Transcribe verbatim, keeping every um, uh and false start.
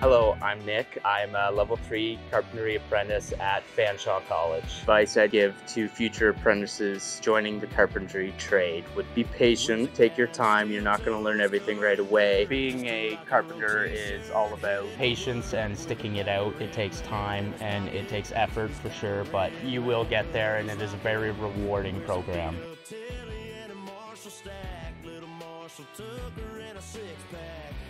Hello, I'm Nick. I'm a level three carpentry apprentice at Fanshawe College. Advice I'd give to future apprentices joining the carpentry trade would be patient, take your time, you're not going to learn everything right away. Being a carpenter is all about patience and sticking it out. It takes time and it takes effort for sure, but you will get there and it is a very rewarding program. Took her in a six pack.